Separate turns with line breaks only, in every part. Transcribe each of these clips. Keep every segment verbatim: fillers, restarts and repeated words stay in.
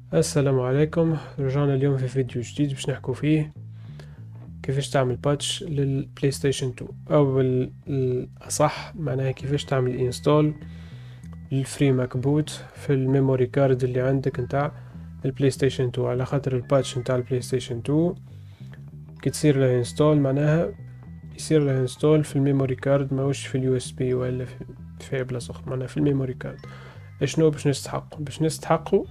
السلام عليكم. رجعنا اليوم في فيديو جديد باش نحكو فيه كيفاش تعمل باتش للبلاي ستيشن تو، او الاصح معناها كيفاش تعمل انستول للفري ماكبوت في الميموري كارد اللي عندك نتاع البلاي ستيشن تو. على خاطر الباتش نتاع البلاي ستيشن تو كي تصير له انستول معناها يصير له انستول في الميموري كارد، ماهوش في اليو اس بي ولا في في بلاصه اخرى، معناها في الميموري كارد. اشنو باش نستحق باش نستحقوا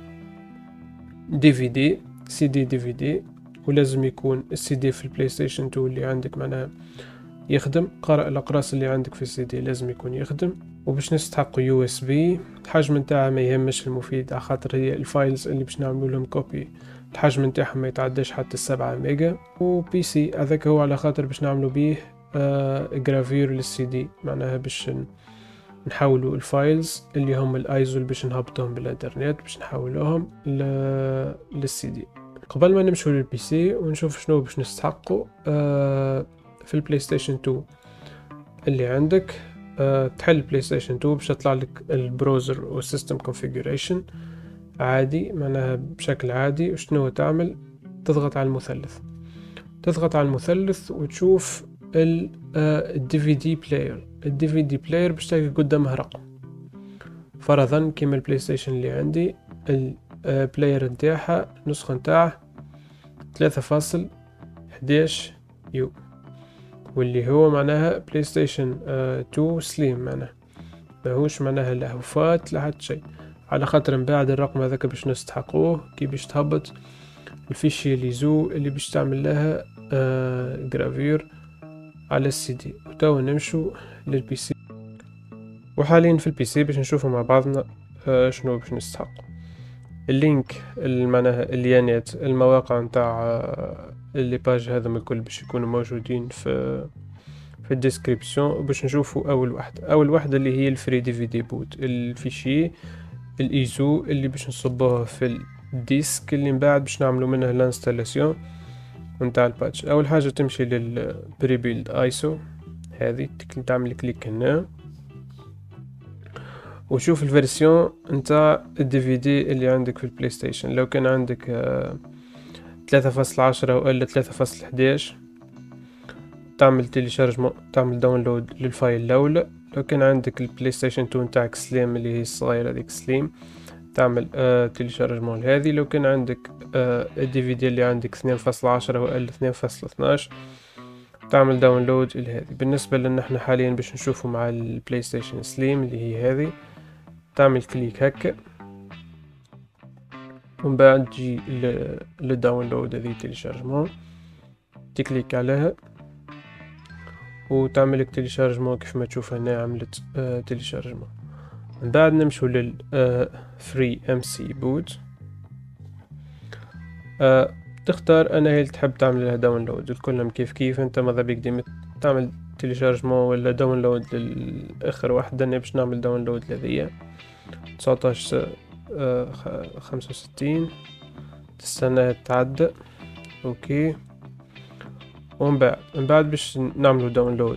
دي في دي سي دي دي في دي، ولازم يكون السي دي في البلاي ستيشن تو اللي عندك معناها يخدم، قارئ الاقراص اللي عندك في السي دي لازم يكون يخدم. وباش نستحق يو اس بي، الحجم نتاعها ما يهمش المفيد، على خاطر هي الفايلز اللي باش نعملوا لهم كوبي الحجم نتاعهم ما يتعداش حتى السبعة ميجا. وبي سي هذاك هو على خاطر باش نعملوا بيه آه جرافير للسي دي، معناها باش نحولوا الفايلز اللي هم الايزو اللي باش نهبطهم بالانترنت باش نحولوهم ل... للسي دي. قبل ما نمشوا للبي سي ونشوف شنو باش نستحقوا آه في البلاي ستيشن تو اللي عندك، آه تحل بلاي ستيشن تو باش يطلع لك البروزر والسيستم كونفيجريشن عادي، معناها بشكل عادي. وشنو تعمل؟ تضغط على المثلث تضغط على المثلث وتشوف الدي في دي بلاير. الدي في دي بلاير باش تلقى قدامه رقم، فرضا كيما البلاي ستيشن اللي عندي البلاير نتاعها النسخة نتاعه ثلاثة فاصل حداش يو، واللي هو معناها بلاي ستيشن تو سليم، معناها ماهوش معناها لا هوفات لا حتى شيء. على خاطر من بعد الرقم هذاك باش نستحقوه كي باش تهبط الفيشي ليزو اللي باش تعمل لها آه جرافير على السي دي. وتو نمشوا للبي سي، وحاليا في البي سي باش نشوفوا مع بعضنا آه شنو باش نستحق. اللينك معناها اليانات المواقع نتاع آه اللي باج هذا من الكل باش يكونوا موجودين في في الديسكريبسيون. باش نشوفوا اول واحده اول واحده اللي هي الفري دي في دي بوت، الفيشي الايزو اللي باش نصبوه في الديسك اللي من بعد باش نعملوا منه الانستالاسيون نتاع الباتش. اول حاجه تمشي للبري بيلد ايسو، هذه تعمل كليك هنا وشوف الفيرسيون نتاع الدي في دي اللي عندك في البلاي ستيشن. لو كان عندك ثلاثة فاصل عشرة ولا ثلاثة فاصل حداش تعمل تيليشارج تعمل داونلود للفايل الاولى. لو كان عندك البلاي ستيشن تو نتاعك سليم اللي هي الصغيره هذيك سليم تعمل آه تيليشارجمون لهذه. لو كان عندك آه الدي في دي اللي عندك اثنين فاصل عشرة ولا اثنين فاصل اثناش تعمل داونلود لهذه. بالنسبه لنا احنا حاليا باش نشوفوا مع البلاي ستيشن سليم اللي هي هذه، تعمل كليك هكا ومن بعد تجي للداونلود هذه تيليشارجمون، تكليك عليها وتعمل لك تيليشارجمون كيف ما تشوف هنا عملت آه تيليشارجمون. من بعد نمشوا لل آه فري ام سي بوت، آه تختار انا هي اللي تحب تعمل لها داونلود. الكلهم كيف كيف، انت ماذا بيك ديما تعمل تيليشارجمون ولا داونلود للاخر واحده. انا باش نعمل داونلود لذية تسعطاش خمسة وستين، تستنى تعدى اوكي. ومن بعد من بعد باش نعملوا داونلود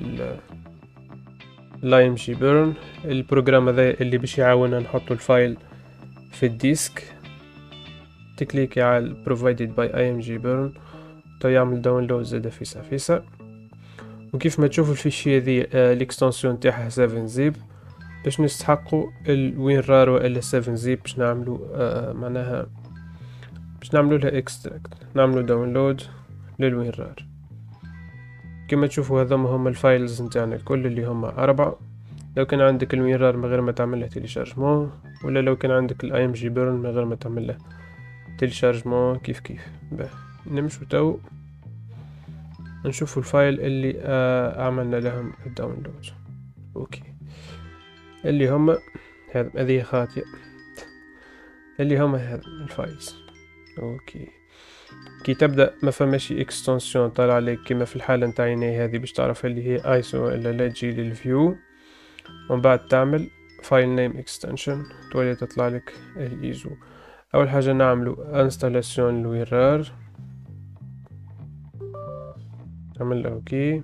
الاي ام جي بيرن، البروجرام هذا اللي باش يعاوننا نحطوا الفايل في الديسك. تكليكي على provided by اي ام جي بيرن تو يعمل داونلود زادا فيسا فيسا. وكيف ما تشوفوا الفيشي هذه الاكستنسيون تاعها سفن زيب باش نستحقوا الوين رار ولا سفن زيب باش نعملوا آه معناها باش نعملوا لها اكستراكت، نعملوا داونلود للوين رار. كما تشوفوا هذوما هما الفايلز نتاعنا الكل اللي هما أربعة. لو كان عندك الوين رار من غير ما تعمل له تيليشارجمون، ولا لو كان عندك الاي ام جي بيرن من غير ما تعمل له تيليشارجمون كيف كيف. باه نمشوا تو نشوفوا الفايل اللي آه عملنا لهم الداونلود. اوكي اللي هما هذا هذه خاطئة اللي هما هذا الفايلز. اوكي كي تبدا ما فماش اكستنسيون طالع عليك كما في الحاله نتاعي هذه باش تعرف اللي هي ايسو الا لا تجي للفيو، ومن بعد تعمل فايل نيم اكستنشن تولي تطلع لك الايزو. اول حاجه نعملوا انستالاسيون لويرار، نعمل اوكي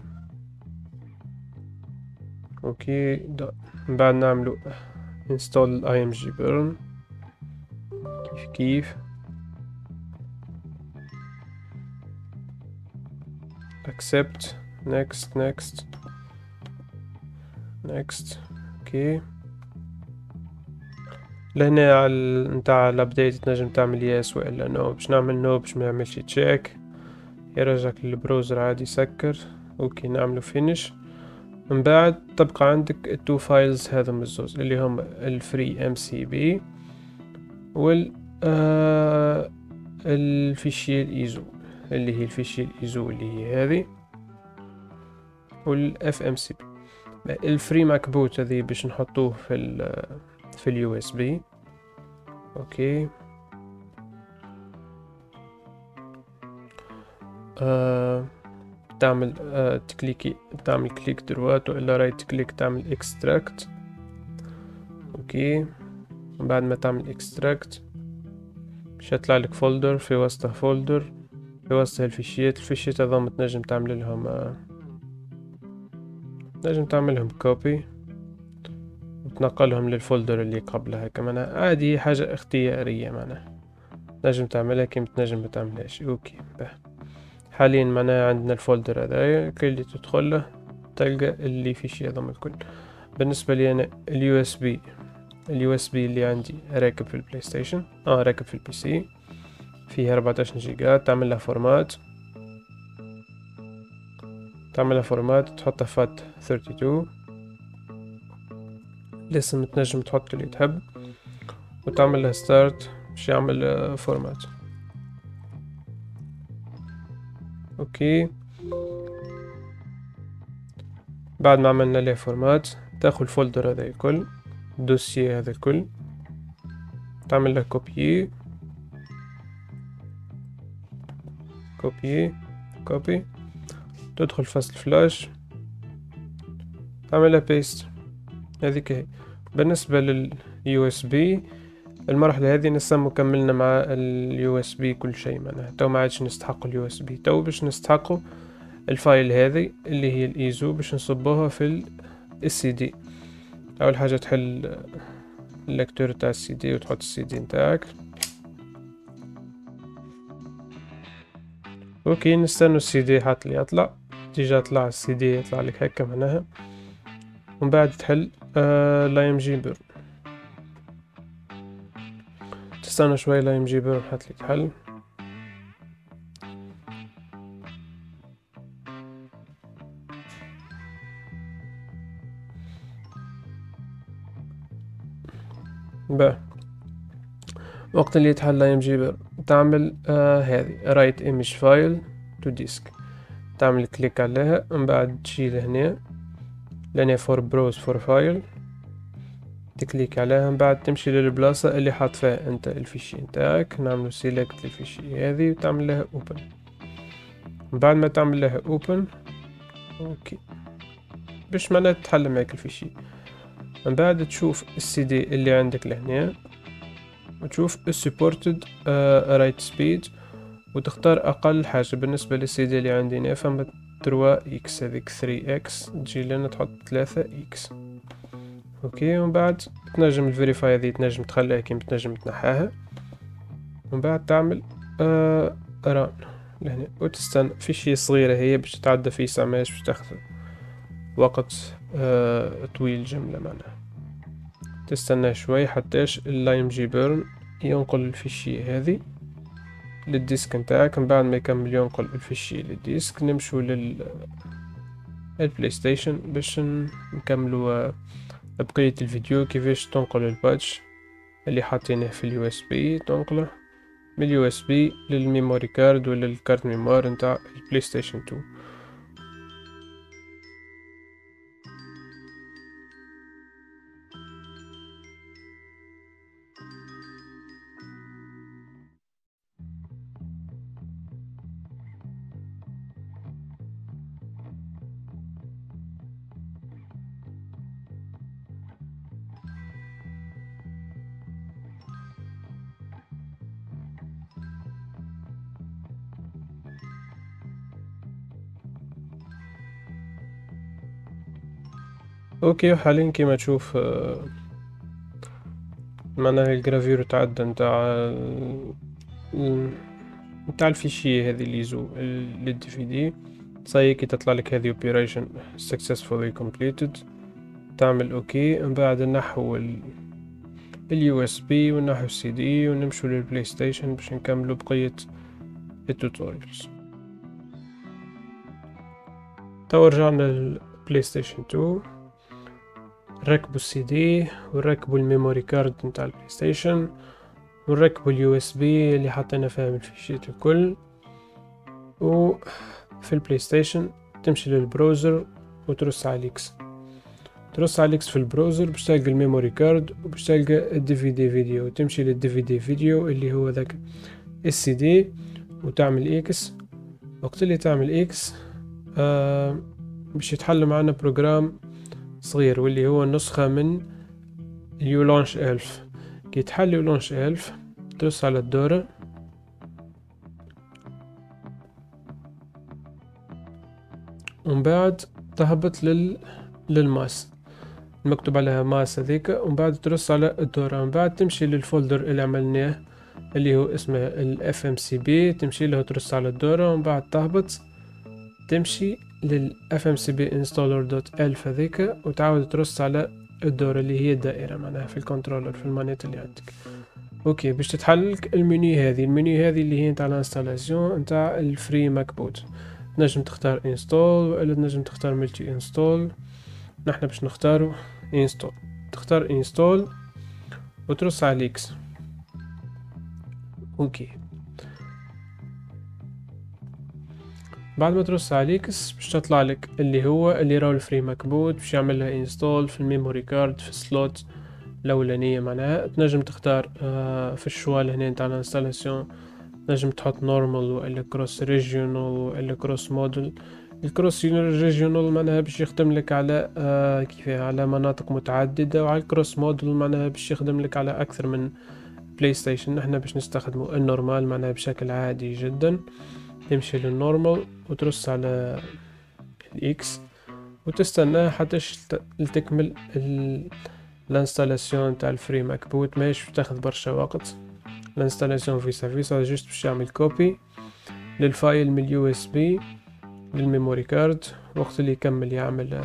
اوكي. من بعد نعملوا انستول اي ام جي بيرن كيف كيف accept next next next. اوكي لهنا على نتاع الابديت تنجم تعمل يس والا نو. باش نعمل نو باش ما يعملش تشيك، يرجعك للبروزر عادي يسكر. اوكي نعملو فينيش. من بعد تبقى عندك التو فايلز هذم الزوز اللي هم الفري ام سي بي وال آه الفيشي الايزو اللي هي الفيشي الايزو اللي هي هذه والاف ام سي بي. الفري ماكبوت هذه باش نحطوه في ال في اليو اس بي. اوكي آه تعمل آه تكليكي تعمل كليك دروات والا رايت كليك تعمل اكستراكت. اوكي بعد ما تعمل اكستراكت باش يطلع لك فولدر في وسطه فولدر في وسطه الفيشيات. الفيشيات هذوما تنجم تعمل لهم آه تنجم تعملهم كوبي وتنقلهم للفولدر اللي قبلها. كمان عادي حاجة اختيارية معناها تنجم تعملها كيما تنجم ما تعملهاش. اوكي باه. حاليا معناها عندنا الفولدر هذايا كل اللي تدخله تلقى اللي فيشي هذوما الكل. بالنسبة لي انا اليو اس بي اليو اس بي اللي عندي راكب في البلاي ستيشن اه راكب في البي سي فيها أربعتاشر جيجا. تعمل لها فورمات تعمل لها فورمات تحطها فات اثنين وثلاثين لسه تنجم تحط اللي تحب وتعمل لها ستارت باش يعمل فورمات. اوكي بعد ما عملنا له فورمات تاخذ الفولدر هذا الكل الدوسيه هذا الكل تعمل له كوبي كوبي كوبي تدخل فصل فلاش تعمل له بيست. هذيك هي بالنسبه لليو اس بي. المرحله هذه نسمو كملنا مع اليو اس بي كل شيء معناها تو ما عادش نستحق اليو اس بي. تو باش نستحقوا الفايل هذه اللي هي الايزو باش نصبوها في السي دي. اول حاجه تحل الليكتور تاع السي دي وتحط السي دي نتاعك. اوكي نستنى السي دي حتى اللي يطلع. ديجا طلع السي دي يطلع لك هكا معناها. ومن بعد تحل آه لا ام جي بيرن. تستنى شوي لا ام جي بيرن حتى اللي تحل. با وقت اللي يتحل لا ام جي بيرن تعمل آه هذه رايت ايمج فايل تو ديسك. تعمل كليك عليها من بعد تشيل هنا لنا فور بروز فور فايل تكليك عليها. من بعد تمشي للبلاصة اللي حاط فيها انت الفيشي نتاعك. نعملو سيلكت للفيشي هذه وتعمل لها اوبن. من بعد ما تعمل لها اوبن اوكي باش معناها تحل معك الفيشي. من بعد تشوف السي دي اللي عندك لهنا وتشوف السبورتد رايت سبيد وتختار اقل حاجة. بالنسبة للسي دي اللي عندنا فما ثلاثة اكس هذيك ثلاثة اكس تجي لنا تحط ثلاثة اكس. اوكي ومن بعد تنجم الفيريفاي هذه تنجم تخليها كيما تنجم تنحاها. ومن بعد تعمل آه ران لهنا وتستنى في شي صغيرة هي باش تتعدى في ساماش باش تاخذ وقت آه طويل جملة معناها. تستنى شوي حتىش اللايم جي بيرن ينقل الفيشي هذه للديسك نتاعك. من بعد ما يكمل ينقل الفيشي للديسك نمشو لل البلاي ستيشن باش نكملوا بقية الفيديو كيفاش تنقل الباتش اللي حاطينه في اليو اس بي. تنقله من اليو اس بي للميموري كارد ولا الكارت ميمور نتاع البلاي ستيشن اثنين. اوكي وحاليا كيما تشوف آه معناها الجرافير تعدى نتاع ال- ال- نتاع الفيشي هذه اللي يزو للدي في دي. صاي كي تطلع لك هذه operation successfully completed تعمل اوكي. من بعد نحو اليو اس بي ونحو السي دي ونمشو للبلاي ستيشن باش نكملو بقية التوتوريالز. تو رجعنا للبلاي ستيشن تو، نركبو السي دي ونركبو الميموري كارد نتاع البلاي ستيشن ونركبو اليو اس بي اللي حطينا فيها الفيشيات الكل. وفي البلاي ستيشن تمشي للبروزر وترص على الاكس، ترص على الاكس في البروزر باش تلقى الميموري كارد وباش تلقى الدي في دي فيديو. تمشي للدي في دي فيديو اللي هو ذاك السي دي وتعمل اكس. وقت اللي تعمل اكس آه باش يتحل معنا بروجرام صغير واللي هو نسخة من يولانش ألف. كي تحل يولانش ألف ترص على الدورة ومن بعد تهبط لل للماس المكتوب عليها ماس هذيك، ومن بعد ترص على الدورة. ومن بعد تمشي للفولدر اللي عملناه اللي هو اسمه ال إف إم سي بي، تمشي له ترص على الدورة. ومن بعد تهبط تمشي لل إف إم سي بي installer دوت ألف هذيك وتعاود ترص على الدورة اللي هي الدائرة معناها في الكنترولر في المانيت اللي عندك. اوكي باش تتحلك المنيو هذه المنيو هذه اللي هي نتاع الانستالاسيون نتاع الفري ماك بوت. تنجم تختار انستول ولا تنجم تختار ملتي انستول. نحنا باش نختارو انستول. تختار انستول وترص على اكس. اوكي بعد ما ترص على اكس باش تطلع لك اللي هو اللي راهو الفري ماك بوت باش يعمل لها انستول في الميموري كارد في السلوت الاولانيه. معناها تنجم تختار آه في الشوال هنا نتاع الانستالاسيون تنجم تحط نورمال ولا كروس ريجيونال ولا كروس موديل. الكروس ريجيونال معناها باش يخدم لك على آه كيف على مناطق متعدده، وعلى الكروس موديل معناها باش يخدم لك على اكثر من بلاي ستيشن. نحنا باش نستخدمو النورمال معناها بشكل عادي جدا. تمشي للنورمال وترص على الاكس وتستنى حتى تكمل الانستالاسيون تاع الفري ماك بوت. ماهيش تاخذ برشا وقت الانستالاسيون فيسا فيسا، جوست باش يعمل كوبي للفايل من اليو اس بي للميموري كارد. وقت اللي يكمل يعمل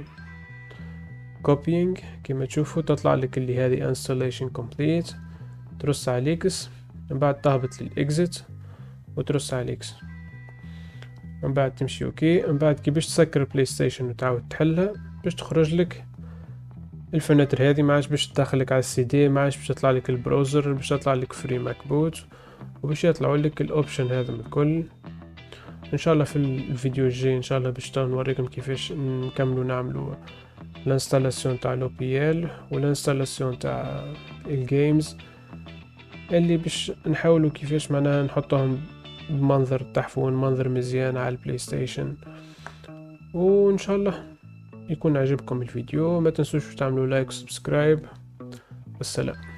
كوبينج كما تشوفوا تطلع لك اللي هذه installation complete. ترص على الاكس من بعد تهبط للاكزيت وترص على الاكس. من بعد تمشي اوكي. من بعد كي باش تسكر بلاي ستيشن وتعاود تحلها باش تخرج لك الفناتر هذه. ما عادش باش تدخلك على السي دي، ما عادش باش يطلع لك البراوزر، باش يطلع لك فري ماك بوت وباش يطلعوا لك الاوبشن هذا الكل. ان شاء الله في الفيديو الجاي ان شاء الله باش نوريكم كيفاش نكملوا نعملوا الانستالاسيون تاع لو بي ال والانستالاسيون تاع الجيمز اللي باش نحاولوا كيفاش معناها نحطهم بمنظر تحفون منظر مزيان على البلاي ستيشن. وان شاء الله يكون عجبكم الفيديو. ما تنسوش تعملوا لايك وسبسكرايب. والسلام.